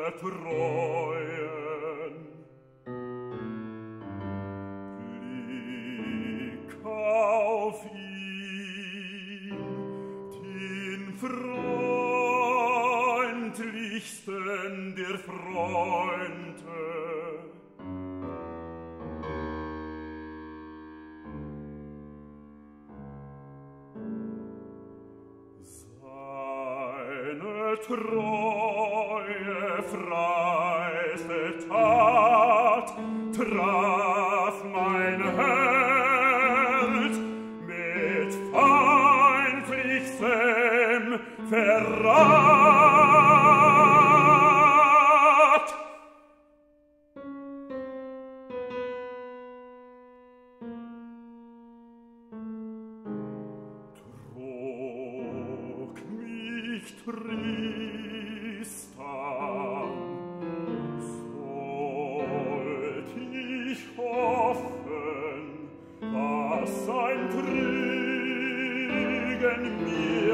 Treuen. Blick auf ihn, den freundlichsten der Freunde. Treue, freiste Tat traf mein Herz mit feindlichem Verrat. Trug mich Tristan, sollt ich hoffen, dass sein Kriegen mir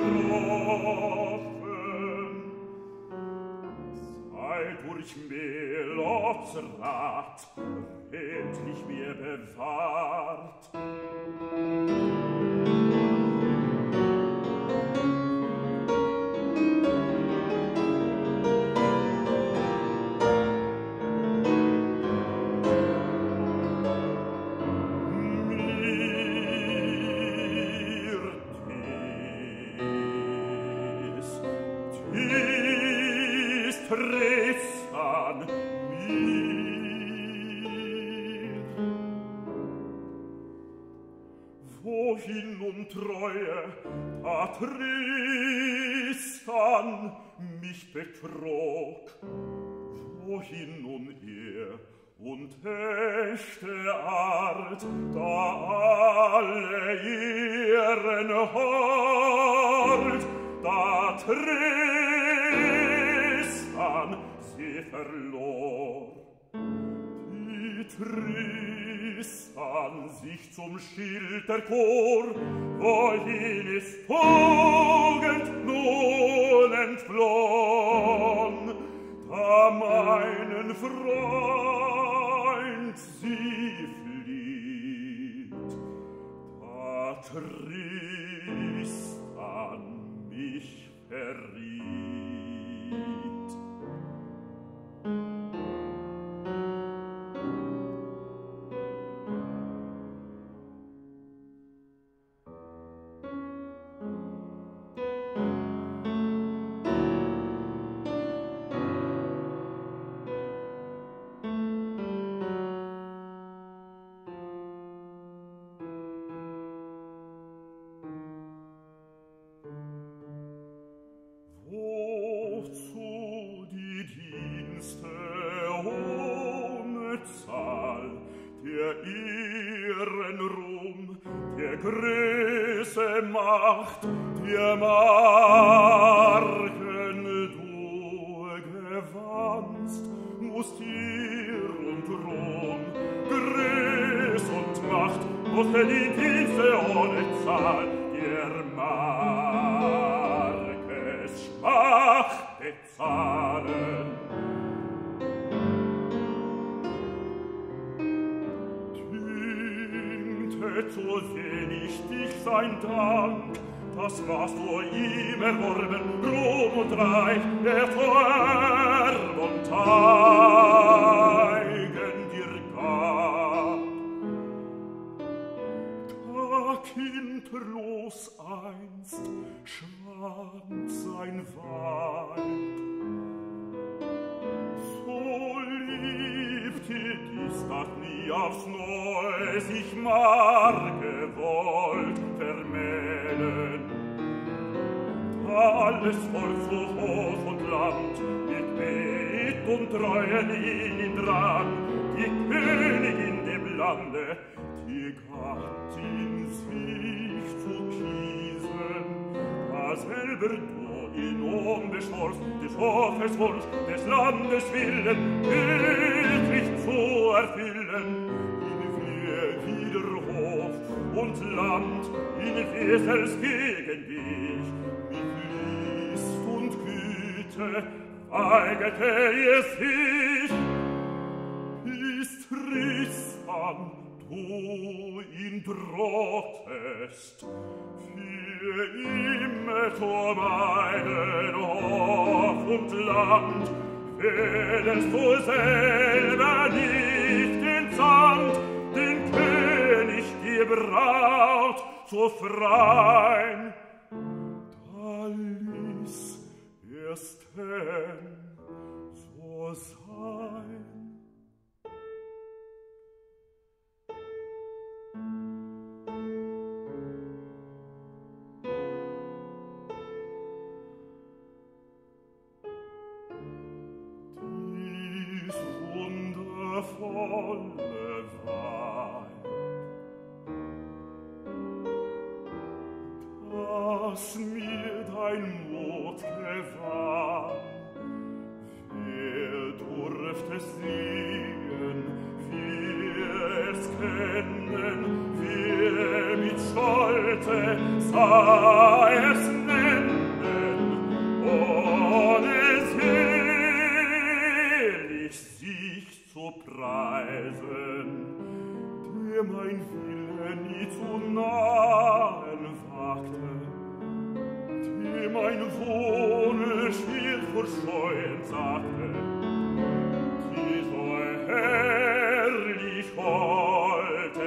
getroffen, sei durch Melots Rat redlich mir bewahrt. Tristan mir. Wohin Treue, da Tristan mich betrog? Wohin nun und echte Art, da alle ihren Hort, da Tristan sie verlor. Die Tristan sich zum Schild erkor, wohin ist Tugend nun entflohn, da meinen Freund sie flieht, da Tristan mich verriet. Ihren Ruhm, der Größe Macht, der Marken du gewannst, musst ihr und Ruhm, Größ und Macht, musst die Dienste ohne Zahl, der Markes Schmach bezahlen. Zu sehnig dich sein Dank, das was du ihm erworben, Ruhm und Reich, der Erb und Eigen dir gab. Da kinderlos einst schwand sein Weib, so liebte dies Gott nie aufs Neue sich Marke wollt vermählen. Da alles Volk so Hof und Land mit Bet und Treuen ihn drang, die Königin dem Lande, die Gattin sich zu kiesen, da selber du in unbeschworst des Hofes Wunsch, des Landes Willen, wirklich zu erfüllen, Hof und Land in Wesels gegen dich, mit List und Güte weigerte es sich. Ist Tristan, du ihn drohtest, für immer zu meinen Hof und Land, wählest du selber nicht entsandt, den König die Braut zu frein. Da ließ es denn so sein. Volle Weib, dass mir dein Mut gewann, wer durfte sehen, wer es kennen, wer mit Stolze sah es nennen, ohne selig sich zu preisen, der mein Wille nie zu nahen wagte, dem mein Wunsch hier vor Scheuen sagte, die so herrlich wollte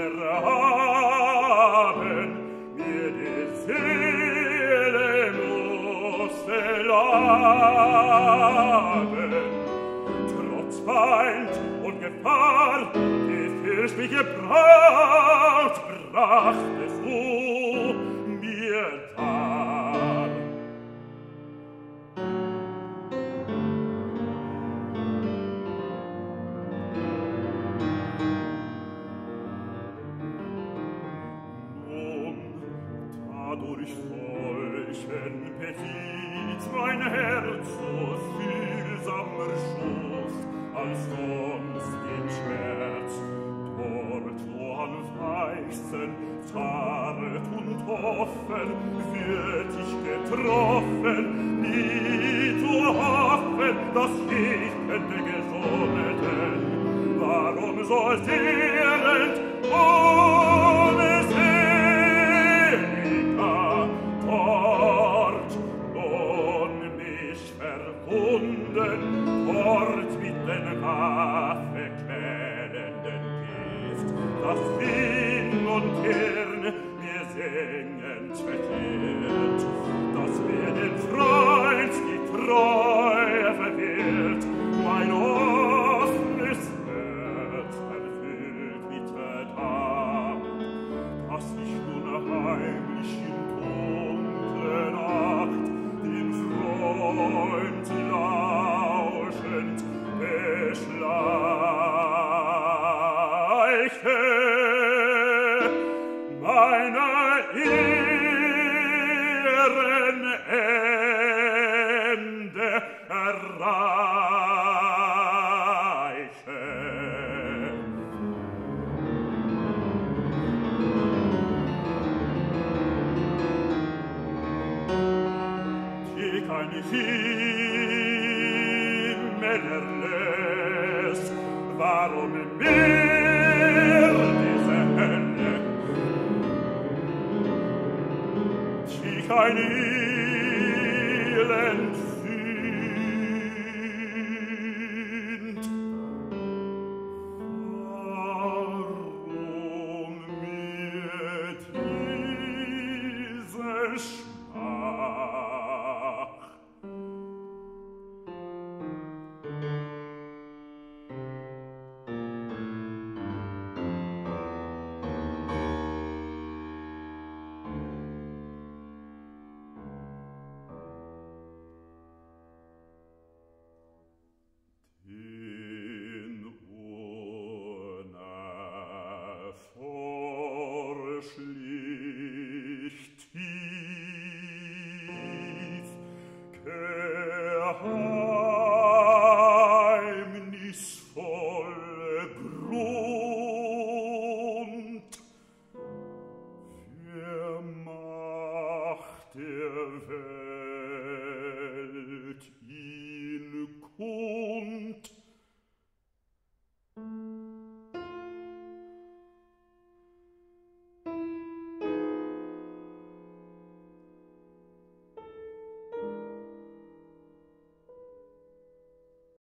haben, mir die Seele musste laben. Trotz Feind und Gefahr, die fürstliche Braut, brachtest du mir dar. Nun, dadurch solchen Petit mein Herz so fühlsamer schoß, als sonst den Schmerz, dort wo am weichsten, zart und offen, wird ich getroffen, nie zu hoffen, dass ich könnte gesonnen, warum soll zehrend ohne Seliger dort nun mich verwunden, dort mit den Waffe quälenden Gift, das hin und Hirn mir singend verkehrt, das mir den Freund die Treue verwehrt, mein offenes Herz erfüllt mit Verdacht, dass ich nun heimlich in dunkle Nacht den Freund lauschend beschleiche meiner Ehren Ende erreiche. Die kein Himmel erlässt, warum mir diese Hölle? Die kein